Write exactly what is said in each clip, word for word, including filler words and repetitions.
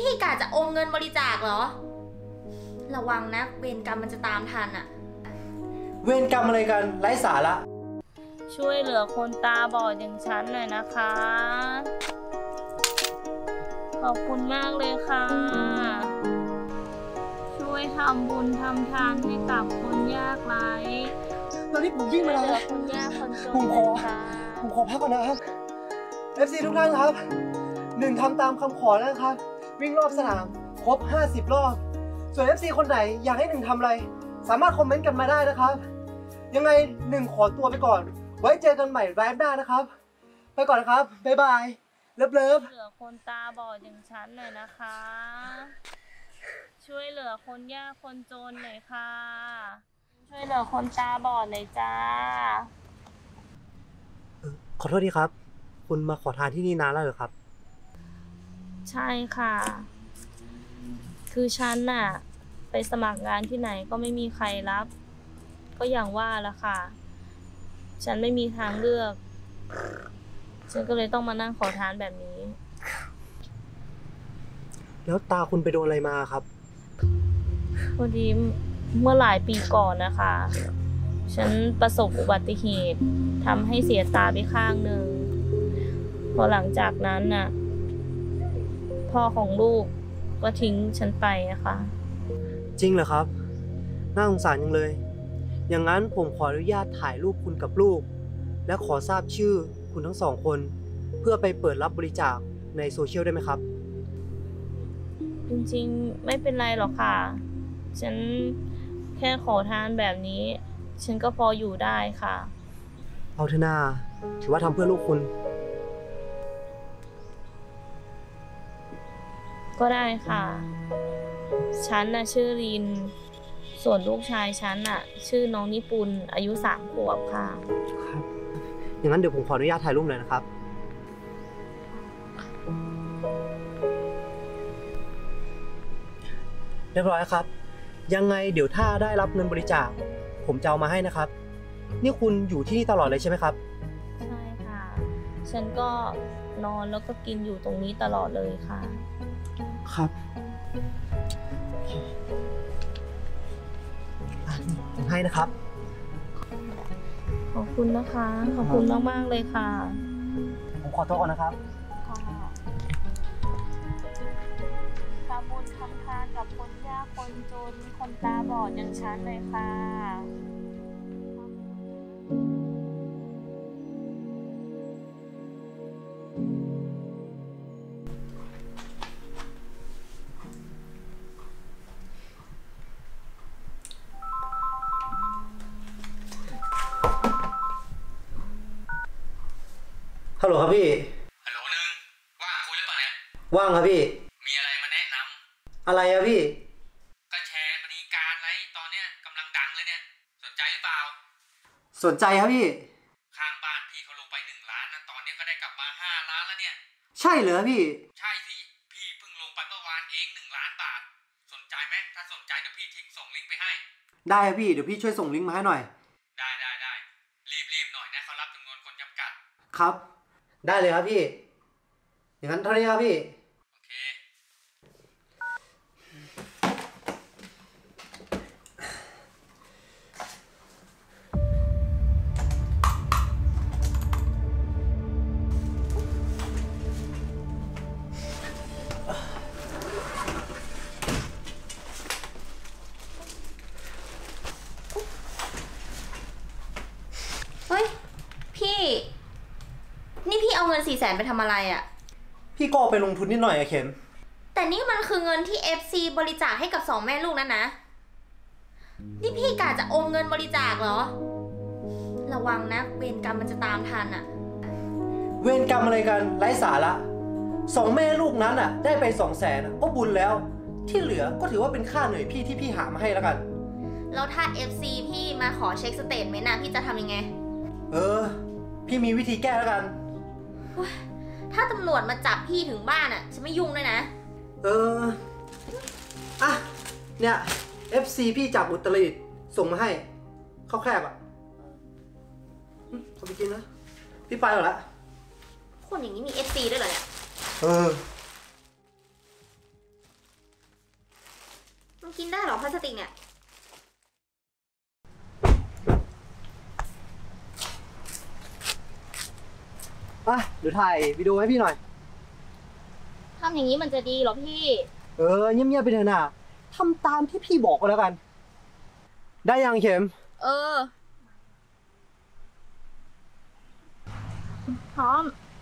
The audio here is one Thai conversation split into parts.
พี่กะจะอมเงินบริจาคเหรอระวังนะเวรกรรมมันจะตามทันอะเวรกรรมอะไรกันไร้สาระช่วยเหลือคนตาบอดอย่างฉันหน่อยนะคะขอบคุณมากเลยค่ะช่วยทำบุญทำทานให้กับคนยากไร้ตอนนี้ผมวิ่งมาแล้วคนยากคนจนผมขอผมขอพักก่อนนะครับ เอฟ ซี ทุกท่านครับหนึ่งทำตามคำขอแล้วนะครับวิ่งรอบสนามครบห้าสิบรอบส่วน เอฟ ซี คนไหนอยากให้หนึ่งทำอะไรสามารถคอมเมนต์กันมาได้นะครับยังไงหนึ่งขอตัวไปก่อนไว้เจอกันใหม่ไลฟ์หน้านะครับไปก่อนนะครับบ๊ายบายเลิฟเลิฟเหลือคนตาบอดอย่างฉันหน่อยนะคะช่วยเหลือคนยากคนจนหน่อยค่ะช่วยเหลือคนตาบอดหน่อยจ้าขอโทษทีครับคุณมาขอทานที่นี่นานแล้วเหรอครับใช่ค่ะคือฉันน่ะไปสมัครงานที่ไหนก็ไม่มีใครรับก็อย่างว่าละค่ะฉันไม่มีทางเลือกฉันก็เลยต้องมานั่งขอทานแบบนี้แล้วตาคุณไปโดนอะไรมาครับพอดีเมื่อหลายปีก่อนนะคะฉันประสบอุบัติเหตุทำให้เสียตาไปข้างหนึ่งพอหลังจากนั้นน่ะพ่อของลูกก็ทิ้งฉันไปนะคะจริงเหรอครับน่าสงสารจังเลยอย่างนั้นผมขออนุญาตถ่ายรูปคุณกับลูกและขอทราบชื่อคุณทั้งสองคนเพื่อไปเปิดรับบริจาคในโซเชียลได้ไหมครับจริงๆไม่เป็นไรหรอกค่ะฉันแค่ขอทานแบบนี้ฉันก็พออยู่ได้ค่ะเอาเถอะนาถือว่าทำเพื่อลูกคุณก็ได้ค่ะฉันน่ะชื่อรินส่วนลูกชายฉันน่ะชื่อน้องนิปุนอายุสามขวบค่ะครับอย่างนั้นเดี๋ยวผมขออนุญาตถ่ายรูปหน่อยนะครับเรียบร้อยครับยังไงเดี๋ยวถ้าได้รับเงินบริจาคผมจะเอามาให้นะครับนี่คุณอยู่ที่นี่ตลอดเลยใช่ไหมครับใช่ค่ะฉันก็นอนแล้วก็กินอยู่ตรงนี้ตลอดเลยค่ะครับผมให้นะครับขอบคุณนะคะขอบคุณมากๆเลยค่ะผมขอตัวก่อนนะครับทำบุญทำทานกับคนยากคนจนคนตาบอดอย่างฉันเลยค่ะฮัลโหลครับพี่ฮัลโหลนึงว่างคุยหรือเปล่าเนี่ยว่างครับพี่มีอะไรมาแนะนำอะไรอะพี่ก็แชร์มณีการไรตอนเนี้ยกำลังดังเลยเนี่ยสนใจหรือเปล่าสนใจครับพี่ข้างบ้านพี่เขาลงไปหนึ่งล้านนะตอนนี้ก็ได้กลับมาห้าล้านแล้วเนี่ยใช่เหรอพี่ใช่สิพี่เพิ่งลงไปเมื่อวานเองหนึ่งล้านบาทสนใจไหมถ้าสนใจเดี๋ยวพี่ทิ้งส่งลิงก์ไปให้ได้ครับพี่เดี๋ยวพี่ช่วยส่งลิงก์มาให้หน่อยได้ได้ได้รีบรีบหน่อยนะเขารับจำนวนคนจำกัดครับได้เลยครับพี่อย่างนั้นเท่านี้ครับพี่โอเคเฮ้ยพี่นี่พี่เอาเงินสี่แสนไปทำอะไรอ่ะพี่ก็เอาไปลงทุนนิดหน่อยอะเข็มแต่นี่มันคือเงินที่ เอฟ ซี บริจาคให้กับสองแม่ลูกนั่นนะนี่พี่กะจะอมเงินบริจาคเหรอระวังนะเวรกรรมมันจะตามทันอ่ะเวรกรรมอะไรกันไร้สาระสองแม่ลูกนั้นอ่ะได้ไปสองแสนก็บุญแล้วที่เหลือก็ถือว่าเป็นค่าเหนื่อยพี่ที่พี่หามาให้แล้วกันแล้วถ้า เอฟ ซี พี่มาขอเช็คสเตทเมนต์นะพี่จะทำยังไงเออพี่มีวิธีแก้แล้วกันถ้าตำรวจมาจับพี่ถึงบ้านอ่ะฉันไม่ยุ่งด้วยนะเอออ่ะเนี่ย เอฟ ซี พี่จากอุตรดิตถ์ส่งมาให้ข้าวแคบอ่ะขอไปกินนะพี่ไปหมดละคนอย่างนี้มี เอฟ ซี ด้วยเหรอเนี่ยเออมันกินได้เหรอพลาสติกเนี่ยอ่ะเดี๋ยวถ่ายวิดีโอให้พี่หน่อยทำอย่างนี้มันจะดีเหรอพี่เออเงียบๆไปเถอะนะทำตามที่พี่บอกก็แล้วกัน ได้ยังเข็มเออ พร้อม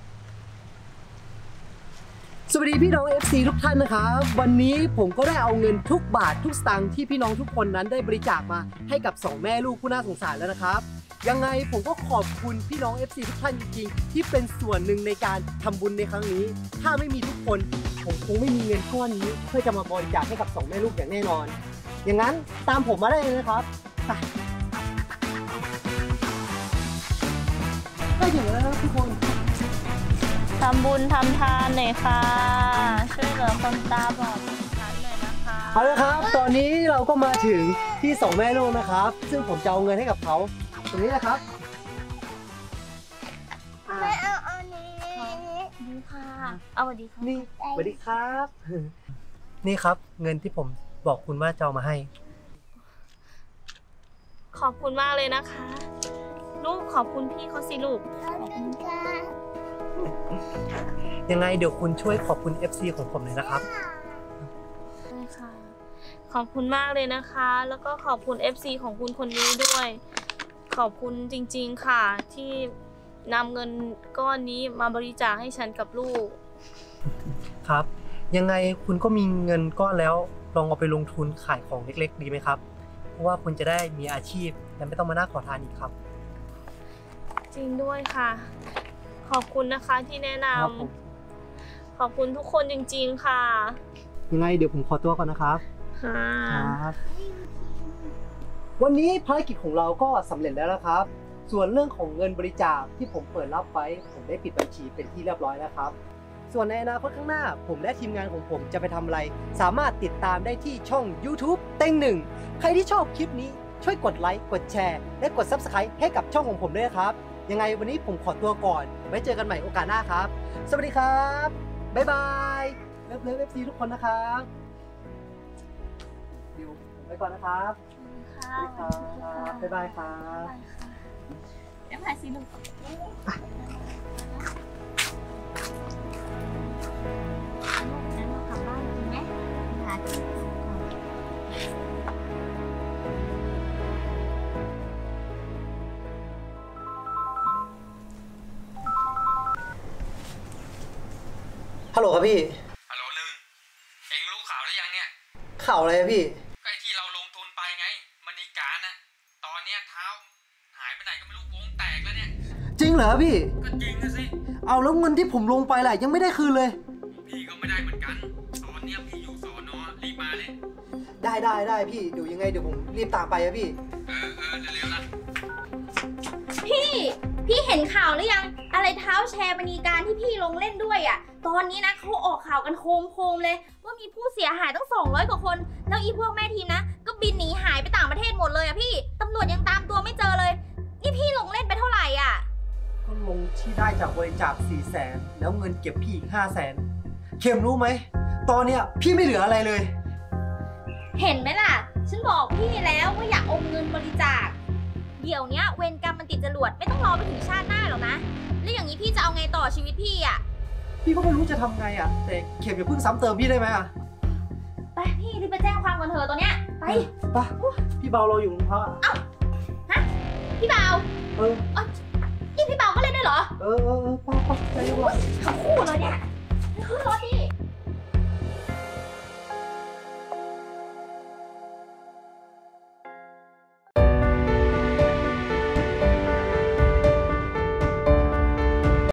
สวัสดีพี่น้อง เอฟ ซี ทุกท่านนะครับวันนี้ผมก็ได้เอาเงินทุกบาททุกสตางค์ที่พี่น้องทุกคนนั้นได้บริจาคมาให้กับสองแม่ลูกผู้น่าสงสารแล้วนะครับยังไงผมก็ขอบคุณพี่น้อง เอฟ ซี ทุกท่านจริงๆที่เป็นส่วนหนึ่งในการทำบุญในครั้งนี้ถ้าไม่มีทุกคนผมคงไม่มีเงินก้อนนี้เพื่อจะมาบริจาคให้กับสองแม่ลูกอย่างแน่นอนอย่างนั้นตามผมมาได้เลยนะครับไปก็ถึงแล้วนะทุกคนทำบุญทำทานหน่อยค่ะ ช่วยเหลือคนตาบอดของฉันหน่อยนะคะเอาละครับตอนนี้เราก็มาถึงที่สองแม่ลูกนะครับซึ่งผมจะเอาเงินให้กับเขาตรงนี้นะครับไม่เอาอันนี้ดีค่ะ เอาสวัสดีค่ะนี่สวัสดีครับ นี่ครับเงินที่ผมบอกคุณว่าจะเอามาให้ขอบคุณมากเลยนะคะ ลูกขอบคุณพี่เขาสิลูกขอบคุณค่ะยังไงเดี๋ยวคุณช่วยขอบคุณ เอฟ ซี ของผมหน่อยนะครับได้ค่ะ ขอบคุณมากเลยนะคะ แล้วก็ขอบคุณ เอฟ ซี ของคุณคนนี้ด้วย ขอบคุณจริงๆค่ะ ที่นำเงินก้อนนี้มาบริจาคให้ฉันกับลูกครับ ยังไงคุณก็มีเงินก้อนแล้วลองเอาไปลงทุนขายของเล็กๆ ดีไหมครับ เพราะว่าคุณจะได้มีอาชีพและไม่ต้องมานั่งขอทานอีกครับจริงด้วยค่ะ ขอบคุณนะคะที่แนะนครับผมำขอบคุณทุกคนจริงๆค่ะยังไงเดี๋ยวผมขอตัวก่อนนะครับค่ะครับวันนี้ภารกิจของเราก็สำเร็จแล้วนะครับ ส่วนเรื่องของเงินบริจาคที่ผมเปิดรับไว้ผมได้ปิดบัญชีเป็นที่เรียบร้อยแล้วครับ ส่วนในอนาคตข้างหน้าผมและทีมงานของผมจะไปทำอะไร สามารถติดตามได้ที่ช่อง YouTube เต็งหนึ่งใครที่ชอบคลิปนี้ช่วยกดไลค์กดแชร์และกด ซับสไครบ์ ให้กับช่องของผมด้วยนะครับยังไงวันนี้ผมขอตัวก่อนไว้เจอกันใหม่โอกาสหน้าครับสวัสดีครับบ๊ายบายเลิฟเลิฟเอฟซีทุกคนนะครับเดี๋ยวผมไปก่อนนะครับค่ะสวัสดีครับบ๊ายบายครับเดี๋ยวพายสิลูกงั้นเรากลับบ้านกันไหมหาที่ฮัลโหลครับพี่ฮัลโหลหนึ่งเอ็งรู้ข่าวหรือยังเนี่ยข่าวอะไรอะพี่ก็ไอ้ที่เราลงทุนไปไงมณีการน่ะตอนเนี้ยเท้าหายไปไหนก็ไม่รู้วงแตกแล้วเนี่ยจริงเหรอพี่ก็จริงนะสิเอาแล้วเงินที่ผมลงไปแหละยังไม่ได้คืนเลยพี่ก็ไม่ได้เหมือนกันตอนเนี้ยพี่อยู่สอนอรีบมาเลยได้ได้ได้พี่เดี๋ยวยังไงเดี๋ยวผมรีบตามไปอะพี่เออเออเร็วๆนะพี่ พี่เห็นข่าวหรือยัง อะไรเท้าแชร์มณีการที่พี่ลงเล่นด้วยอ่ะ ตอนนี้นะเขาออกข่าวกันโคมโคมๆเลย ว่ามีผู้เสียหายตั้งสองร้อยกว่าคน แล้วอีพวกแม่ทีมนะ ก็บินหนีหายไปต่างประเทศหมดเลยอ่ะพี่ ตำรวจยังตามตัวไม่เจอเลย นี่พี่ลงเล่นไปเท่าไหร่อ่ะก็ลงที่ได้จากบริจาคสี่แสนแล้วเงินเก็บพี่อีกห้าแสนเข็มรู้ไหมตอนเนี้ยพี่ไม่เหลืออะไรเลยเห็นไหมล่ะ ฉันบอกพี่แล้วว่าอย่าอมเงินบริจาค เดี๋ยวเนี้ยเวรกรรมมันติดจรวดไม่ต้องรอไปถึงชาติหน้าหรอกนะ แล้วอย่างนี้พี่จะเอาไงต่อชีวิตพี่อ่ะพี่ก็ไม่รู้จะทำไงอะแต่เข็มอย่าเพิ่งซ้ำเติมพี่ได้ไหมอะไปพี่รีบไปแจ้งความกันเถอะตอนเนี้ย ไปไปพี่เบาเราอยู่โรงพักอะพี่เบาเออนี่พี่เบาก็เล่นด้วยเหรอเออเออเออไปไปไปดีกว่าทั้งคู่เลยเนี่ยขึ้นรถ